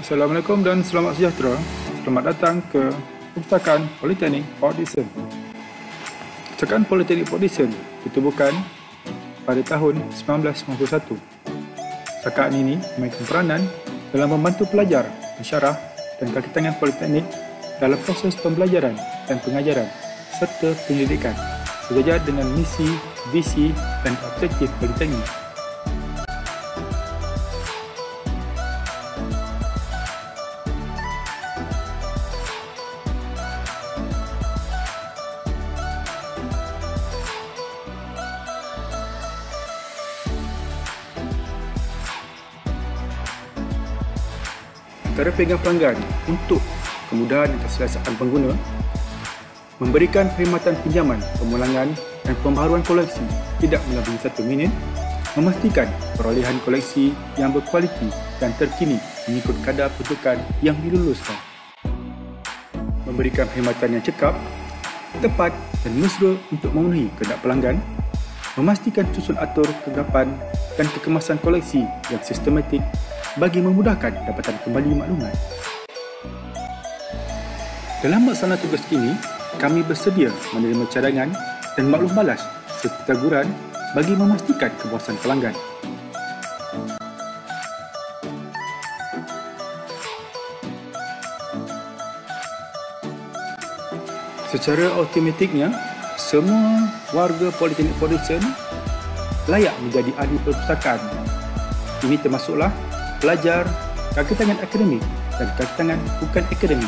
Assalamualaikum dan selamat sejahtera. Selamat datang ke Perpustakaan Politeknik Port Dickson. Perpustakaan Politeknik Port Dickson ditubuhkan pada tahun 1991. Perpustakaan ini memainkan peranan dalam membantu pelajar, pensyarah dan kaki tangan politeknik dalam proses pembelajaran dan pengajaran serta pendidikan sejajar dengan misi, visi dan objektif politeknik. Antara peringatan pelanggan untuk kemudahan dan keselesaan pengguna, memberikan perkhidmatan pinjaman, pemulangan dan pembaharuan koleksi tidak melebihi 1 minit, memastikan perolehan koleksi yang berkualiti dan terkini mengikut kadar peruntukan yang diluluskan, memberikan perkhidmatan yang cekap, tepat dan mesra untuk memenuhi kehendak pelanggan, memastikan susun atur kegelapan dan kekemasan koleksi yang sistematik bagi memudahkan dapatan kembali maklumat. Dalam melaksanakan tugas ini, kami bersedia menerima cadangan dan maklum balas serta teguran bagi memastikan kepuasan pelanggan. Secara automatiknya, semua warga Politeknik Port Dickson layak menjadi ahli perpustakaan. Ini termasuklah pelajar, kaki tangan akademik dan kaki tangan bukan akademik.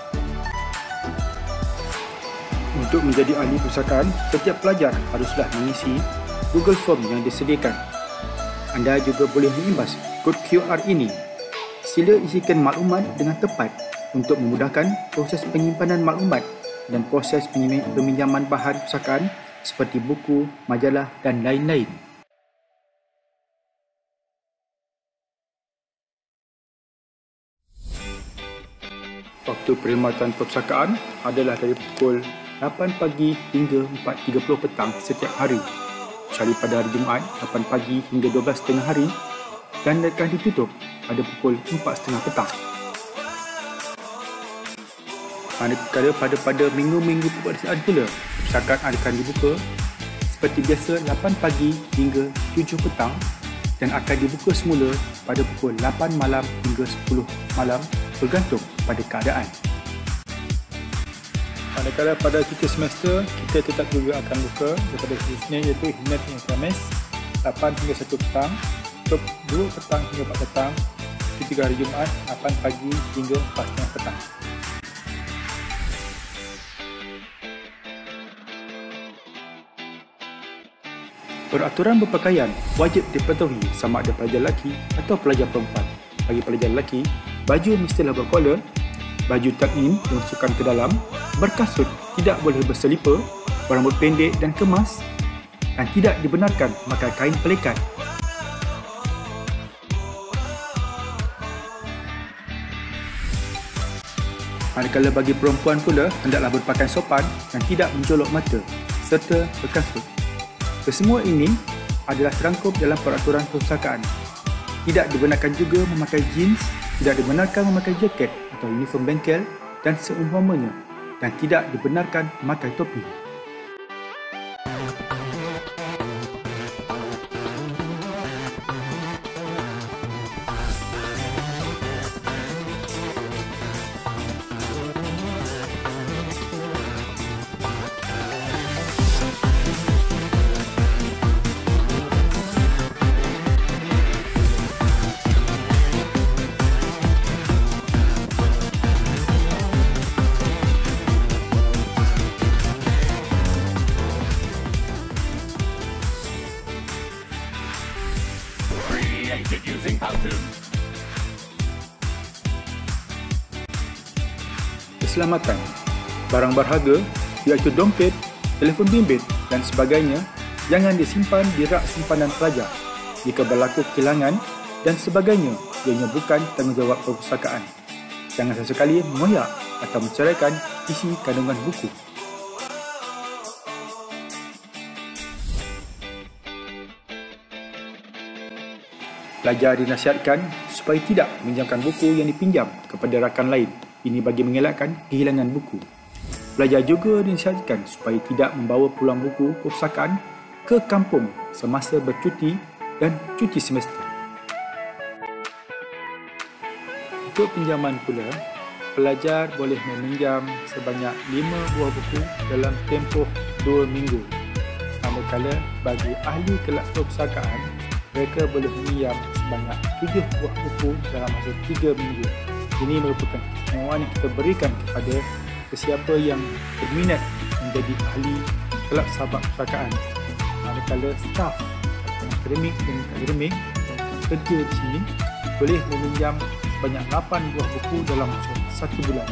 Untuk menjadi ahli perpustakaan, setiap pelajar haruslah mengisi Google Form yang disediakan. Anda juga boleh mengimbas kod QR ini. Sila isikan maklumat dengan tepat untuk memudahkan proses penyimpanan maklumat dan proses peminjaman bahan perpustakaan seperti buku, majalah dan lain-lain. Waktu perkhidmatan perpustakaan adalah dari pukul 8 pagi hingga 4.30 petang setiap hari, kecuali pada hari Jumaat 8 pagi hingga 12 tengah hari dan akan ditutup pada pukul 4.30 petang. Manakala pada minggu-minggu peperiksaan pula, perpustakaan akan dibuka seperti biasa 8 pagi hingga 7 petang dan akan dibuka semula pada pukul 8 malam hingga 10 malam bergantung pada keadaan. Manakala pada cuti semester, kita tetap juga akan buka daripada Isnin iaitu Isnin hingga Khamis 8 hingga 1 petang, 2 petang hingga 4 petang, ketiga hari Jumaat 8 pagi hingga 4.30 petang. Peraturan berpakaian wajib dipatuhi sama ada pelajar lelaki atau pelajar perempuan. Bagi pelajar lelaki, baju mestilah berkolor, baju tuck-in dimasukkan ke dalam, berkasut, tidak boleh berselipar, berambut pendek dan kemas dan tidak dibenarkan memakai kain pelikat. Manakala bagi perempuan pula, hendaklah berpakaian sopan dan tidak mencolok mata serta berkasut. Kesemua ini adalah terangkum dalam peraturan perpustakaan. Tidak dibenarkan juga memakai jeans, tidak dibenarkan memakai jaket atau uniform bengkel dan seumpamanya, dan tidak dibenarkan memakai topi. Keselamatan. Barang berharga iaitu dompet, telefon bimbit dan sebagainya jangan disimpan di rak simpanan pelajar. Jika berlaku kehilangan dan sebagainya, ianya bukan tanggungjawab perpustakaan. Jangan sesekali mengoyak atau menceraikan isi kandungan buku. Pelajar dinasihatkan supaya tidak meminjamkan buku yang dipinjam kepada rakan lain. Ini bagi mengelakkan kehilangan buku. Pelajar juga dinasihatkan supaya tidak membawa pulang buku perpustakaan ke kampung semasa bercuti dan cuti semester. Untuk pinjaman pula, pelajar boleh meminjam sebanyak 5 buah buku dalam tempoh 2 minggu. Manakala bagi ahli kelab perpustakaan, mereka boleh meminjam sebanyak 7 buah buku dalam masa 3 minggu. Ini merupakan keistimewaan yang kita berikan kepada sesiapa yang berminat menjadi ahli kelab sahabat perpustakaan. Manakala staf akademik dan akademik yang kerja di sini boleh meminjam sebanyak 8 buah buku dalam masa 1 bulan.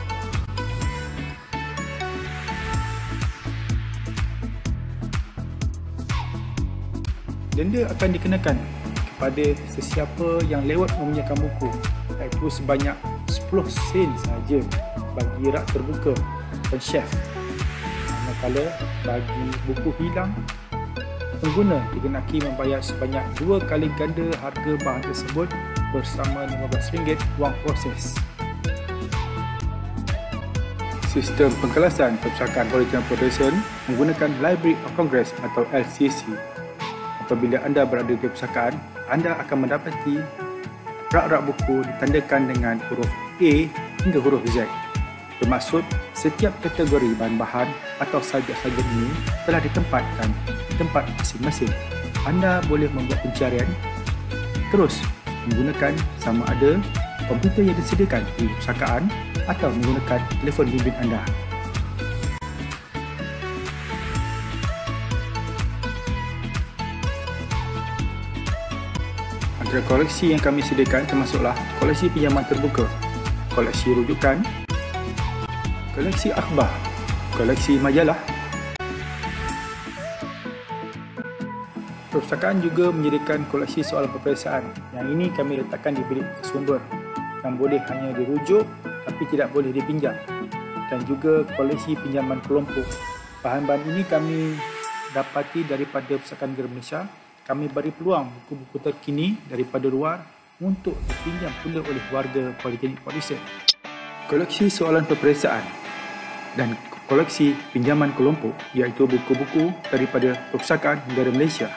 Denda akan dikenakan kepada sesiapa yang lewat meminjamkan buku, iaitu sebanyak 10 sen sahaja bagi rak terbuka dan chef. Manakala bagi buku hilang, pengguna dikenaki membayar sebanyak 2 kali ganda harga bahan tersebut bersama RM15 wang proses. Sistem pengkelasan perpustakaan Politeknik Production menggunakan Library of Congress atau LCC. Apabila anda berada di perpustakaan, anda akan mendapati rak-rak buku ditandakan dengan huruf A hingga huruf Z. Bermaksud, setiap kategori bahan-bahan atau subjek-subjek ini telah ditempatkan di tempat masing-masing. Anda boleh membuat pencarian terus menggunakan sama ada komputer yang disediakan di perpustakaan atau menggunakan telefon bimbit anda. Antara koleksi yang kami sediakan termasuklah koleksi pinjaman terbuka, koleksi rujukan, koleksi akhbar, koleksi majalah. Perpustakaan juga menyediakan koleksi soalan peperiksaan. Yang ini kami letakkan di bilik sumber yang boleh hanya dirujuk tapi tidak boleh dipinjam, dan juga koleksi pinjaman kelompok. Bahan-bahan ini kami dapati daripada Perpustakaan Negara Malaysia. Kami beri peluang buku-buku terkini daripada luar untuk dipinjam pula oleh warga Politeknik Port Dickson. Koleksi soalan peperiksaan dan koleksi pinjaman kelompok iaitu buku-buku daripada Perpustakaan Negara Malaysia.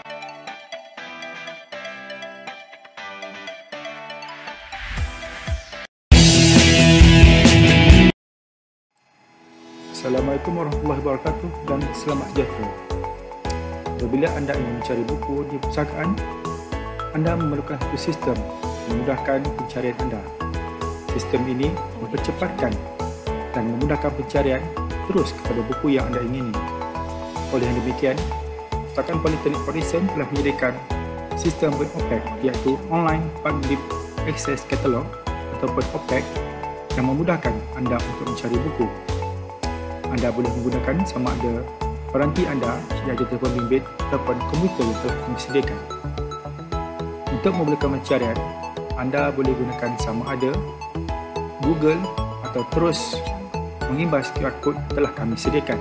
Assalamualaikum warahmatullahi wabarakatuh dan selamat sejahtera. Apabila anda ingin mencari buku di perpustakaan, anda memerlukan satu sistem memudahkan pencarian anda. Sistem ini mempercepatkan dan memudahkan pencarian terus kepada buku yang anda ingini. Oleh yang demikian, Perpustakaan Politeknik Port Dickson telah menyediakan sistem OPAC iaitu Online Public Access Catalog ataupun OPAC yang memudahkan anda untuk mencari buku. Anda boleh menggunakan sama ada peranti anda, iaitu telefon bimbit ataupun komputer yang telah disediakan. Untuk memulakan pencarian, anda boleh gunakan sama ada Google atau terus mengimbas QR code telah kami sediakan.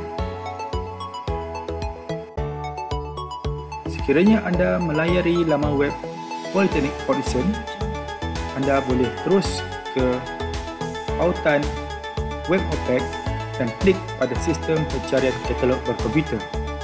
Sekiranya anda melayari laman web Politeknik Port Dickson, anda boleh terus ke pautan web OPAC dan klik pada sistem pencarian katalog berkomputer.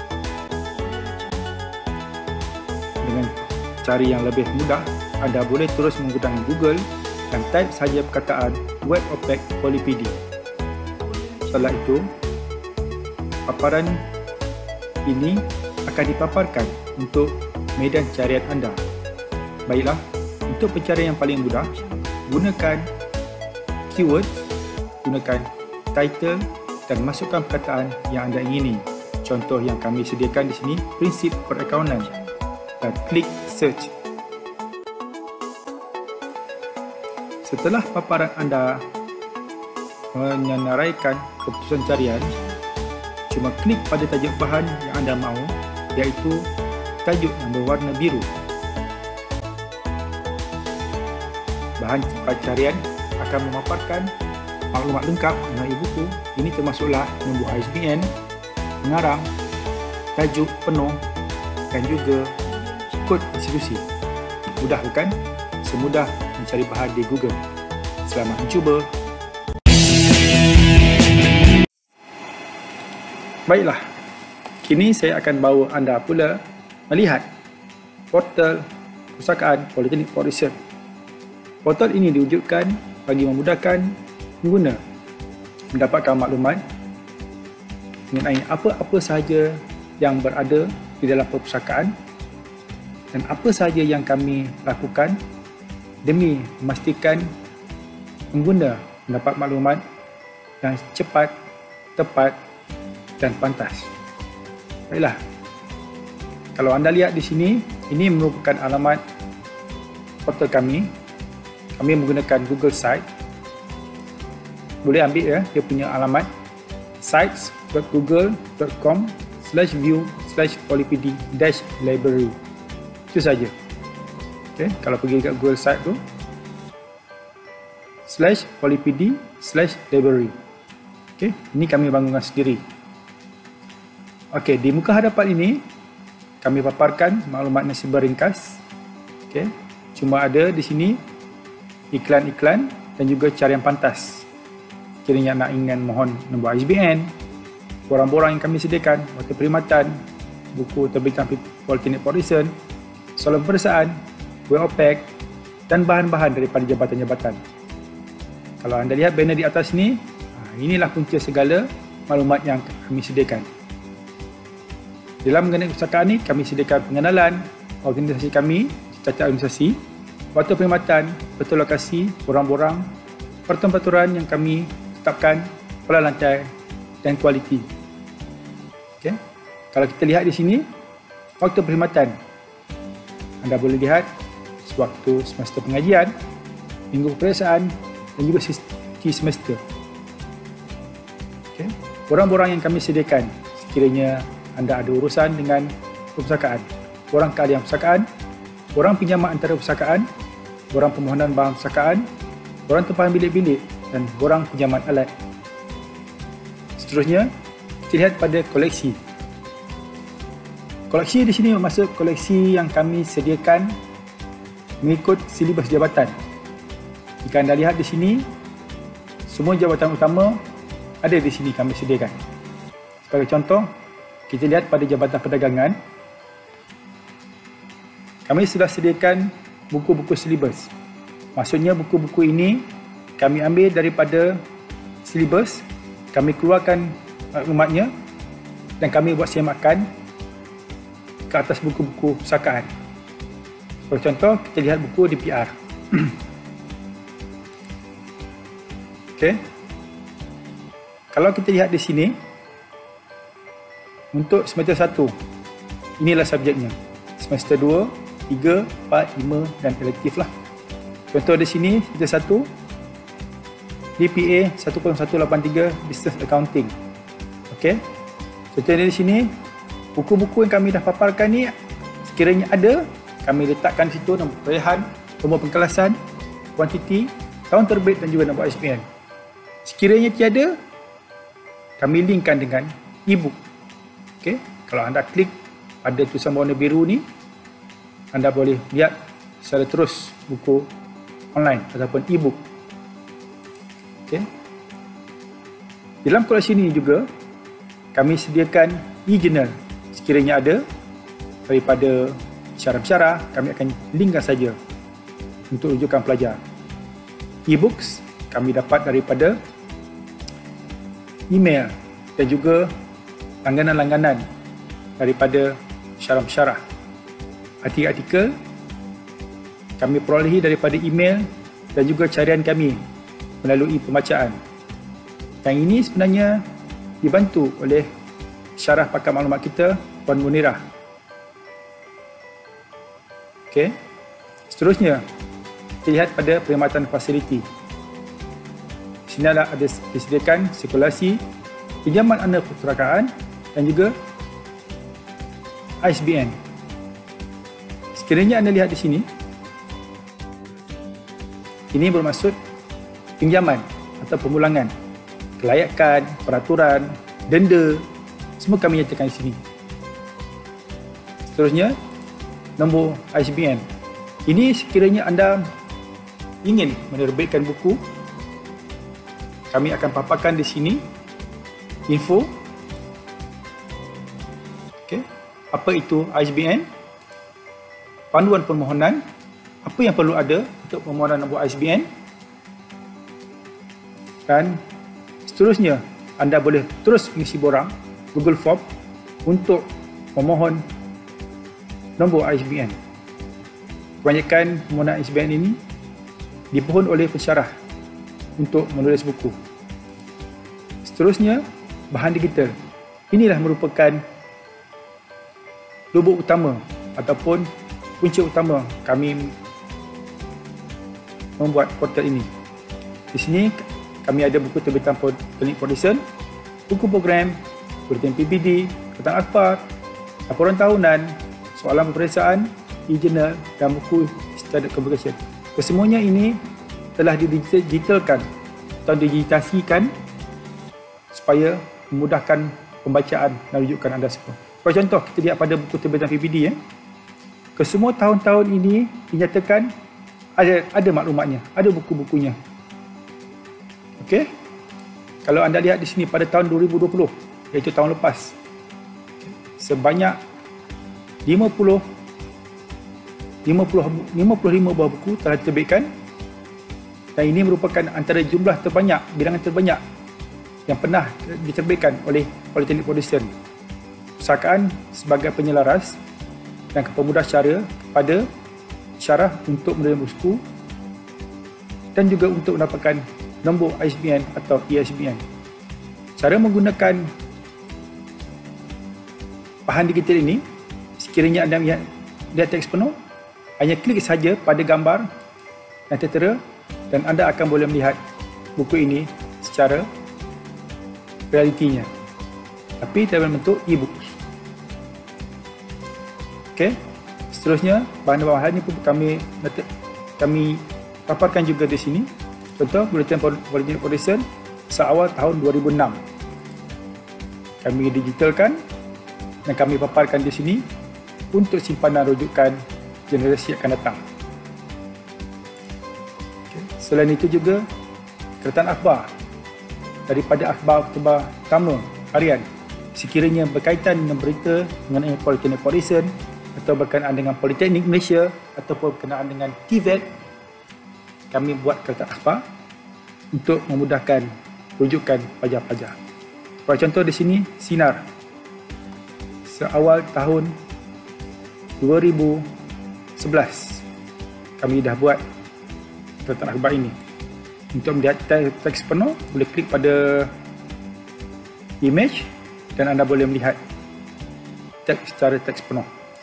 Dengan cari yang lebih mudah, anda boleh terus menggunakan Google dan type sahaja perkataan Web OPAC Polipd. Setelah itu, paparan ini akan dipaparkan untuk medan carian anda. Baiklah, untuk pencarian yang paling mudah, gunakan keyword, gunakan title dan masukkan perkataan yang anda ingini. Contoh yang kami sediakan di sini, prinsip perakaunan, dan klik search. Setelah paparan anda menyenaraikan keputusan carian, cuma klik pada tajuk bahan yang anda mahu, iaitu tajuk yang berwarna biru. Bahan pencarian akan memaparkan maklumat lengkap mengenai buku. Ini termasuklah nombor ISBN, pengarang, tajuk penuh dan juga kod institusi. Mudah bukan? Semudah mencari bahan di Google. Selamat mencuba. Baiklah, kini saya akan bawa anda pula melihat portal Perpustakaan Politeknik Port Dickson. Portal ini diwujudkan bagi memudahkan pengguna mendapatkan maklumat mengenai apa-apa sahaja yang berada di dalam perpustakaan dan apa sahaja yang kami lakukan demi memastikan pengguna mendapat maklumat yang cepat, tepat dan pantas. Baiklah, kalau anda lihat di sini, ini merupakan alamat portal kami. Kami menggunakan Google Site. Boleh ambil ya, dia punya alamat sites.google.com/view/polypd-library. Itu saja. Okay, kalau pergi ke Google Site tu /polypd/library. Okay, ini kami bangunkan sendiri. Okey, di muka hadapan ini kami paparkan maklumat yang seberingkas. Okey, cuma ada di sini iklan-iklan dan juga cara yang pantas. Kiranya nak ingin mohon nombor ISBN, borang-borang yang kami sediakan, waktu perkhidmatan, buku terbitan Politeknik Port Dickson, soalan peperiksaan, web OPEC dan bahan-bahan daripada jabatan-jabatan. Kalau anda lihat banner di atas ni, inilah punca segala maklumat yang kami sediakan. Dalam mengenai perpustakaan ini, kami sediakan pengenalan organisasi kami, cacat organisasi, waktu perkhidmatan, peta lokasi, borang-borang, peraturan-peraturan yang kami tetapkan, pola lantai dan kualiti. Okay. Kalau kita lihat di sini, waktu perkhidmatan, anda boleh lihat sewaktu semester pengajian, minggu peperiksaan dan juga sesi semester. Okay. Borang-borang yang kami sediakan sekiranya anda ada urusan dengan perpustakaan, borang keahlian perpustakaan, borang pinjaman antara perpustakaan, borang permohonan bahan perpustakaan, borang tempahan bilik-bilik dan borang pinjaman alat. Seterusnya, kita lihat pada koleksi. Koleksi di sini bermaksud koleksi yang kami sediakan mengikut silibus jabatan. Jika anda lihat di sini, semua jabatan utama ada di sini kami sediakan. Sebagai contoh, kita lihat pada Jabatan Perdagangan, kami sudah sediakan buku-buku silibus. Maksudnya buku-buku ini kami ambil daripada silibus, kami keluarkan maklumatnya dan kami buat semakan ke atas buku-buku perpustakaan. Sebagai contoh, kita lihat buku DPR. Okey. Kalau kita lihat di sini, untuk semester 1, inilah subjeknya. Semester 2, 3, 4, 5 dan elektif lah. Contoh di sini, semester 1, DPA 10183 Business Accounting. Okey. Contohnya di sini, buku-buku yang kami dah paparkan ni, sekiranya ada, kami letakkan di situ nombor perolehan, nombor pengkelasan, kuantiti, tahun terbit dan juga nombor ISBN. Sekiranya tiada, kami linkkan dengan e-book. Okay. Kalau anda klik pada tulisan warna biru ni, anda boleh lihat secara terus buku online ataupun e-book. Okay. Dalam koleksi ini juga, kami sediakan e-journal. Sekiranya ada daripada syarah-syarah, kami akan linkkan saja untuk rujukan pelajar. E-books kami dapat daripada email dan juga langganan-langganan daripada syarah-syarah. Artikel-artikel kami perolehi daripada email dan juga carian kami melalui pembacaan. Yang ini sebenarnya dibantu oleh syarah pakar maklumat kita, Puan Munirah. Okey. Seterusnya, kita lihat pada perkhidmatan fasiliti. Di sini ada disediakan sirkulasi, pinjaman anda perpustakaan dan juga ISBN. Sekiranya anda lihat di sini, ini bermaksud pinjaman atau pemulangan, kelayakan, peraturan, denda, semua kami nyatakan di sini. Seterusnya, nombor ISBN. Ini sekiranya anda ingin menerbitkan buku, kami akan paparkan di sini info. Okay. Apa itu ISBN, panduan permohonan, apa yang perlu ada untuk permohonan nombor ISBN, dan seterusnya anda boleh terus mengisi borang Google Form untuk memohon nombor ISBN. Kebanyakan permohonan ISBN ini dipohon oleh pensyarah untuk menulis buku. Seterusnya, bahan digital. Inilah merupakan lubuk utama ataupun punca utama kami membuat portal ini. Di sini kami ada buku terbitan Politeknik Port Dickson, buku program, buletin PBD, ketan akhbar, laporan tahunan, soalan peperiksaan, e-journal dan buku standard communication. Kesemuanya ini telah didigitalkan atau digitasikan supaya memudahkan pembacaan dan rujukan anda semua. Sebagai contoh, kita lihat pada buku terbitan PBD ya. Kesemua tahun-tahun ini dinyatakan ada maklumatnya, ada buku-bukunya. Okey. Kalau anda lihat di sini pada tahun 2020, iaitu tahun lepas, sebanyak 55 buah buku telah diterbitkan, dan ini merupakan antara jumlah terbanyak, bilangan terbanyak yang pernah diterbitkan oleh Politeknik Port Dickson. Usahakan sebagai penyelaras dan kepemudah cara kepada syarah untuk menerima buku dan juga untuk mendapatkan nombor ISBN atau ISBN. Cara menggunakan bahan digital ini, sekiranya anda lihat teks penuh, hanya klik saja pada gambar dan tertera dan anda akan boleh melihat buku ini secara realitinya, tapi dalam bentuk e-book. Okey, seterusnya bahan-bahan ini pun kami paparkan juga di sini. Contoh, buletin Politeknik Port Dickson seawal tahun 2006. Kami digitalkan dan kami paparkan di sini untuk simpanan rujukan generasi akan datang. Okay. Selain itu juga keretan akhbar daripada akhbar utama harian sekiranya berkaitan dengan berita mengenai Politeknik Port Dickson atau berkenaan dengan Politeknik Malaysia ataupun berkenaan dengan TVET, kami buat keretan akhbar untuk memudahkan rujukan pelajar-pelajar. Sebagai contoh di sini, Sinar seawal tahun 2011 kami dah buat keretan akhbar ini. Untuk melihat teks penuh, boleh klik pada image dan anda boleh melihat teks secara teks penuh.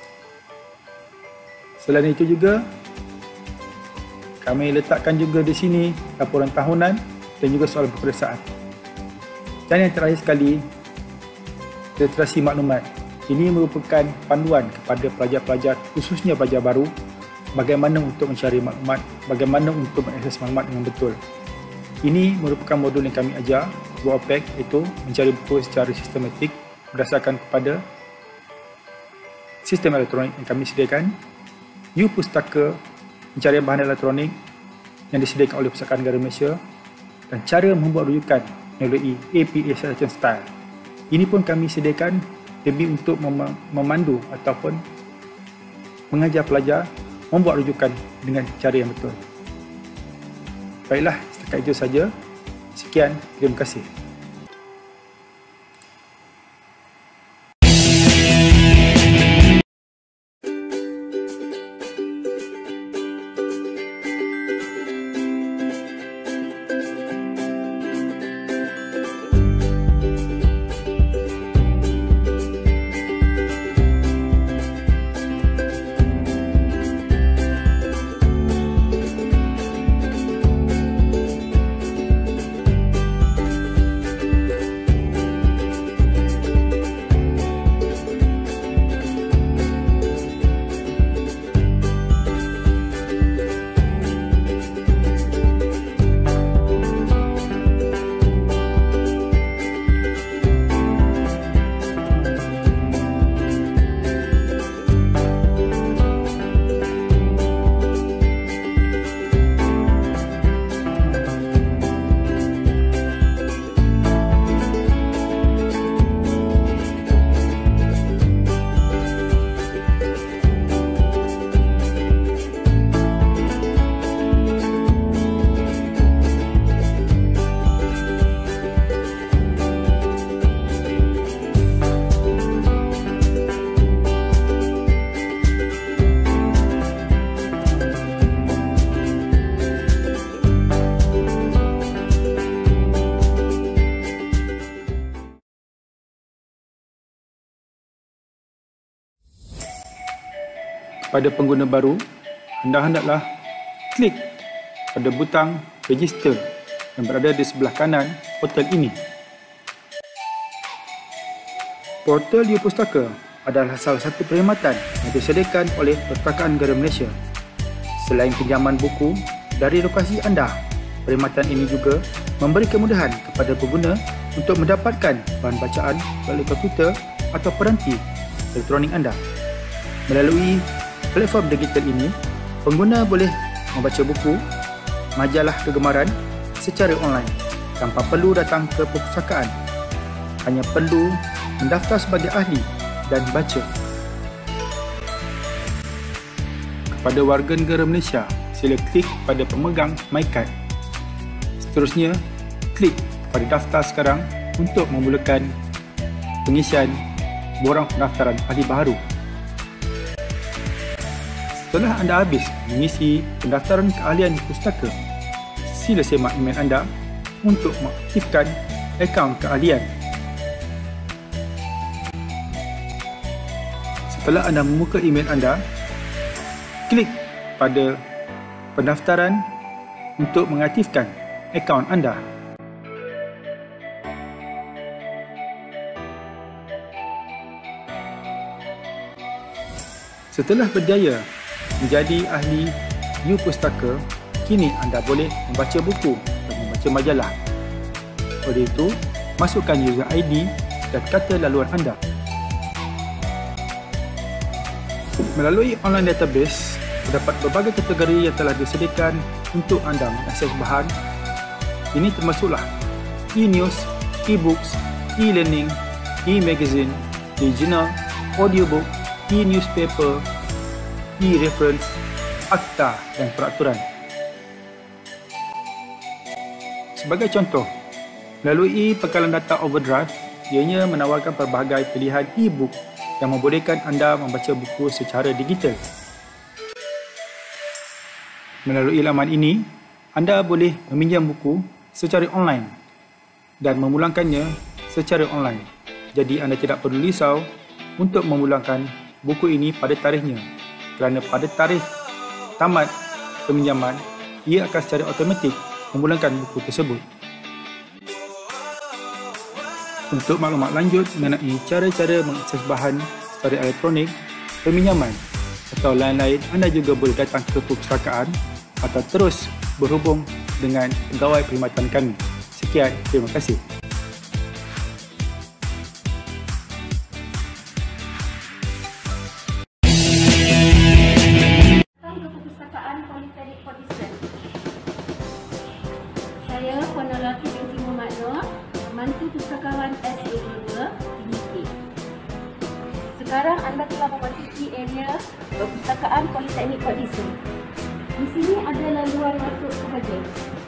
Selain itu juga kami letakkan juga di sini laporan tahunan dan juga soalan peperiksaan. Dan yang terakhir sekali, literasi maklumat. Ini merupakan panduan kepada pelajar-pelajar, khususnya pelajar baru, bagaimana untuk mencari maklumat, bagaimana untuk mengakses maklumat dengan betul. Ini merupakan modul yang kami ajar buat OPEC, iaitu mencari buku secara sistematik berdasarkan kepada sistem elektronik yang kami sediakan, U-Pustaka, pencarian bahan elektronik yang disediakan oleh Pustakaan Negara Malaysia, dan cara membuat rujukan melalui APA Selection Style. Ini pun kami sediakan lebih untuk memandu ataupun mengajar pelajar membuat rujukan dengan cara yang betul. Baiklah, setakat itu saja. Sekian, terima kasih. Pada pengguna baru, anda hendaklah klik pada butang register yang berada di sebelah kanan portal ini. Portal U-Pustaka adalah salah satu perkhidmatan yang disediakan oleh Perpustakaan Negara Malaysia. Selain pinjaman buku dari lokasi anda, perkhidmatan ini juga memberi kemudahan kepada pengguna untuk mendapatkan bahan bacaan melalui komputer atau peranti elektronik anda. Melalui platform digital ini, pengguna boleh membaca buku, majalah kegemaran secara online tanpa perlu datang ke perpustakaan. Hanya perlu mendaftar sebagai ahli dan baca. Kepada warga negara Malaysia, sila klik pada pemegang MyCard. Seterusnya, klik pada daftar sekarang untuk memulakan pengisian borang pendaftaran ahli baharu. Setelah anda habis mengisi pendaftaran keahlian pustaka, sila semak email anda untuk mengaktifkan akaun keahlian. Setelah anda membuka email anda, klik pada pendaftaran untuk mengaktifkan akaun anda. Setelah berjaya menjadi ahli U-Pustaka, kini anda boleh membaca buku dan membaca majalah. Oleh itu, masukkan user ID dan kata laluan anda. Melalui online database, terdapat berbagai kategori yang telah disediakan untuk anda mengakses bahan. Ini termasuklah e-news, e-books, e-learning, e-magazine, e-journal, audiobook, e-newspaper, e-reference, akta dan peraturan. Sebagai contoh, melalui pekalan data Overdrive, ianya menawarkan pelbagai pilihan e-book yang membolehkan anda membaca buku secara digital. Melalui laman ini, anda boleh meminjam buku secara online dan memulangkannya secara online. Jadi anda tidak perlu risau untuk memulangkan buku ini pada tarikhnya, kerana pada tarikh tamat peminjaman, ia akan secara automatik memulangkan buku tersebut. Untuk maklumat lanjut mengenai cara-cara mengakses bahan secara elektronik, peminjaman atau lain-lain, anda juga boleh datang ke perpustakaan atau terus berhubung dengan pegawai perkhidmatan kami. Sekian, terima kasih. Saya Puan Nolaki binti Muhammad Noor, mantu pustakawan SA2 UK. Sekarang anda telah memasuki area perpustakaan Politeknik Port Dickson. Di sini ada laluan masuk sahaja.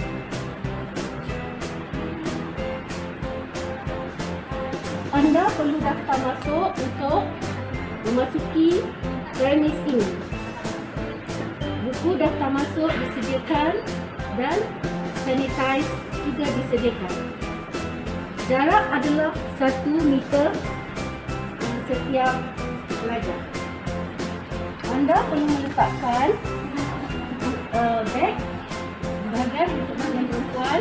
Anda perlu daftar masuk untuk memasuki premis ini. Buku daftar masuk disediakan dan sanitize juga disediakan. Jarak adalah 1 meter setiap pelajar. Anda perlu meletakkan beg bahagian untuk bahagian perempuan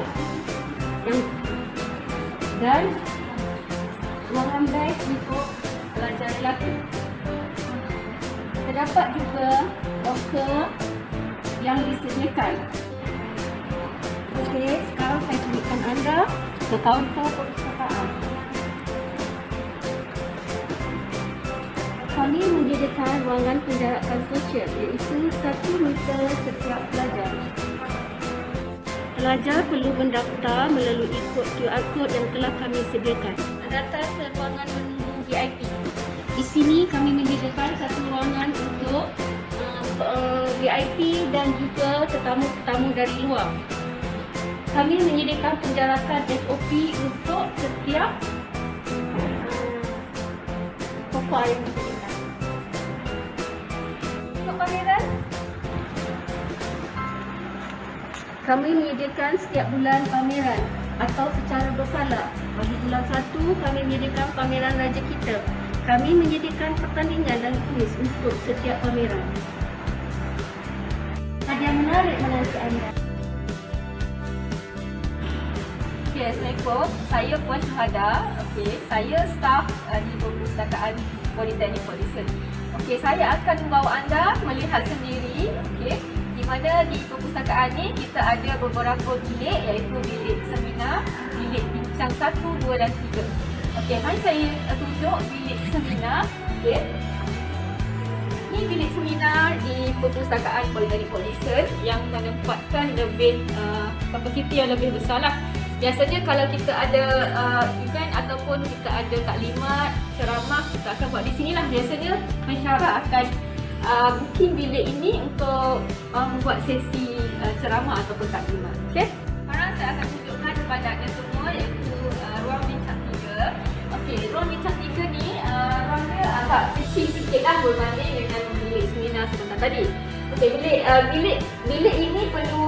dan ruangan beg untuk pelajar lelaki. Terdapat juga locker yang disediakan. Okey, sekarang saya tunjukkan anda ke kaunter perpustakaan. Kami menyediakan ruangan penjarakan sosial, iaitu 1 meter setiap pelajar. Pelajar perlu mendaftar melalui kod QR code yang telah kami sediakan. Datang ke ruangan menunggu VIP. Di sini kami menyediakan satu ruangan untuk VIP dan juga tetamu-tetamu dari luar. Kami menyediakan penjarakan SOP untuk setiap sofa yang disediakan. Untuk pameran, kami menyediakan setiap bulan pameran atau secara berkala. Bagi bulan 1, kami menyediakan pameran Raja Kita. Kami menyediakan pertandingan dan kuis untuk setiap pameran. Hadiah menarik menanti anda. Okay, Assalamualaikum. Saya Puan Syuhada. Okay, saya staf di Perpustakaan Politeknik Port Dickson. Okay, saya akan membawa anda melihat sendiri. Okay, di mana di perpustakaan ni kita ada beberapa bilik, iaitu bilik seminar, bilik bincang 1, 2 dan 3. Okey, mari saya tunjuk bilik seminar. Okey. Ini bilik seminar di Perpustakaan Politeknik Port Dickson yang menempatkan lebih kapasiti yang lebih besar lah. Biasanya kalau kita ada event ataupun kita ada taklimat, ceramah, kita akan buat di sini lah. Biasanya pensyarah akan booking bilik ini untuk membuat sesi ceramah ataupun taklimat. Okey. Sekarang saya akan tunjukkan kepada anda semua iaitu ruang bincang 3. Okey, ruang bincang 3 ni ruang dia agak kecil sikit lah berbanding dengan bilik seminar sebentar tadi. Okey, bilik ini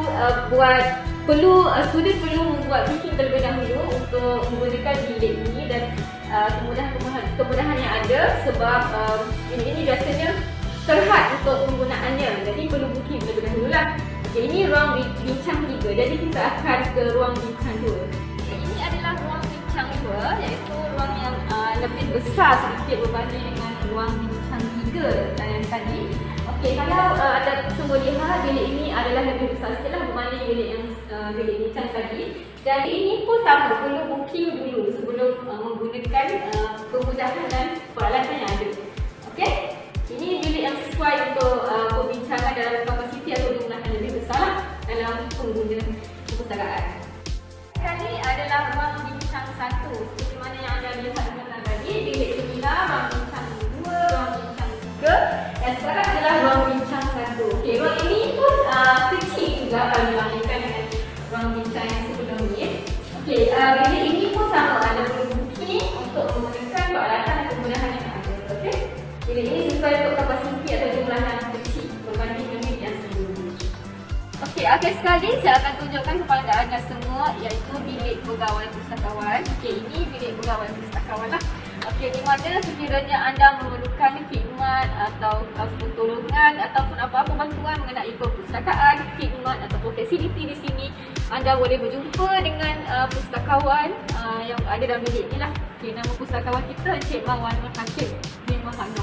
student perlu membuat booking terlebih dahulu untuk menggunakan bilik ini dan kemudahan yang ada sebab ini biasanya terhad untuk penggunaannya, jadi perlu booking terlebih dahulu lah. Okay, ini ruang bincang 3, jadi kita akan ke ruang bincang 2. Okay, ini adalah ruang bincang 2, iaitu ruang yang lebih besar sedikit berbanding dengan ruang bincang 3 yang tadi. Okey, kalau anda semua lihat, bilik ini adalah lebih besar sikit lah berbanding bilik bincang tadi. Dan ini pun sama, perlu booking dulu sebelum menggunakan kemudahan dan peralatan yang ada. Okey, ini bilik yang sesuai untuk perbincangan dalam kapasiti atau jumlah yang lebih besar lah dalam pengguna perpustakaan. Kali adalah ruang bincang 1, seperti mana yang anda lihat sebentar tadi, bilik seminar, ruang bincang 2, ruang bincang 3, dan sekarang adalah ruang bincang 1. Okey, ruang ini pun kecil juga kalau dibandingkan dengan ruang bincang yang sebelum ni. Okey, bilik ini pun sama, ada booking untuk menggunakan peralatan dan kemudahan yang ada. Okey, bilik ini sesuai untuk kapasiti atau jumlah yang kecil berbanding dengan bilik yang sebelum. Okey, akhir sekali saya akan tunjukkan kepada anda semua iaitu bilik pegawai pustakawan. Okey, ini bilik pegawai pustakawan lah. Okey, di mana sekiranya anda memerlukan khidmat atau pertolongan ataupun apa-apa bantuan mengenai perpustakaan, khidmat ataupun fasiliti di sini, anda boleh berjumpa dengan pustakawan yang ada dalam bilik ni lah. Okey, nama pustakawan kita Encik Marwan Hakim bin Muhammad.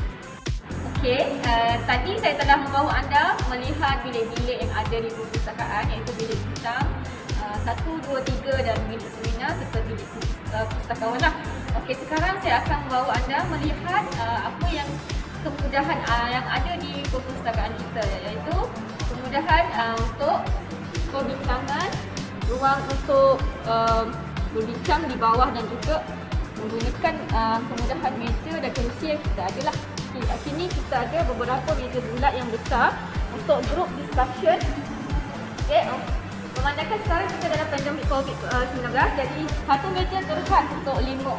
Okey, tadi saya telah membawa anda melihat bilik-bilik yang ada di perpustakaan, iaitu bilik bincang 1, 2, 3 dan bilik seminar serta bilik pustakawan lah. Okey, sekarang saya akan membawa anda melihat apa yang kemudahan yang ada di perpustakaan kita, iaitu kemudahan untuk perbincangan, ruang untuk berbincang di bawah dan juga menggunakan kemudahan meja dan kerusi yang kita ada lah. Okay, kat sini kita ada beberapa meja bulat yang besar untuk group discussion. Okay, memandangkan sekarang kita dalam pandemik COVID-19, jadi satu meja terhad untuk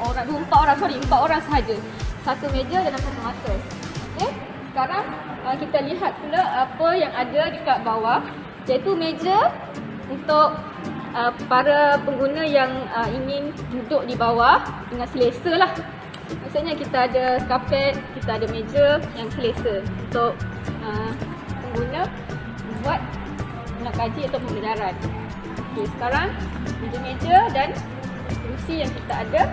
4 orang sahaja. Satu meja dalam satu masa. Okay, sekarang kita lihat pula apa yang ada dekat bawah, iaitu meja untuk para pengguna yang ingin duduk di bawah dengan selesa lah. Maksudnya kita ada kapet, kita ada meja yang selesa untuk pengguna buat nak kaji atau pembelajaran. Okey, sekarang meja-meja dan kerusi yang kita ada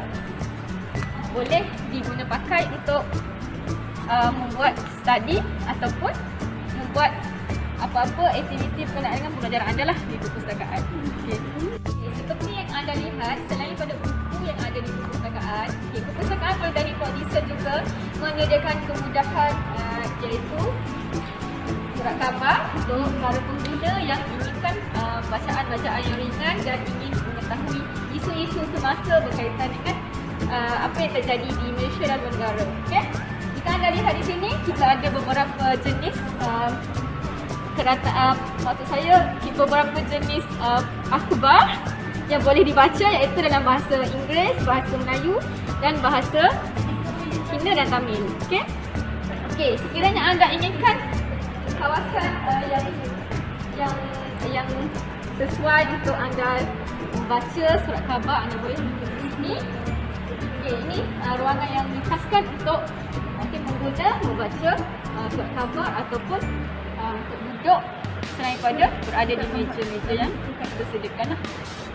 boleh diguna pakai untuk membuat study ataupun membuat apa-apa aktiviti berkenaan dengan pembelajaran anda lah di perpustakaan. Okay. Seperti yang anda lihat, selain pada buku yang ada di perpustakaan, perpustakaan Politeknik Port Dickson juga menyediakan kemudahan iaitu surat khabar untuk para pengguna yang inginkan bacaan-bacaan yang ringan dan ingin mengetahui isu-isu semasa berkaitan dengan apa yang terjadi di Malaysia dan negara. Okay? Jika anda lihat di sini, kita ada beberapa jenis maksud saya beberapa jenis akhbar yang boleh dibaca, iaitu dalam bahasa Inggeris, bahasa Melayu dan bahasa Cina dan Tamil. Okey. Okey, sekiranya anda inginkan kawasan yang sesuai untuk anda membaca surat khabar, anda boleh pergi ke sini. Okey, ini ruangan yang dikhaskan untuk pengguna membaca surat khabar ataupun untuk duduk selain pada berada di meja-meja yang kita sediakan.